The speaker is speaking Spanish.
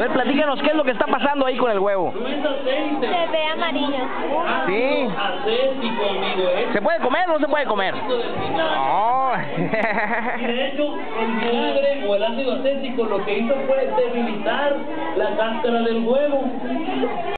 ver, platícanos, ¿qué es lo que está pasando ahí con el huevo? Se ve amarillo. Sí. Acético, amigo, ¿Se puede comer o no se puede comer? No. Y de hecho, el vinagre o el ácido acético lo que hizo fue debilitar la cáscara del huevo.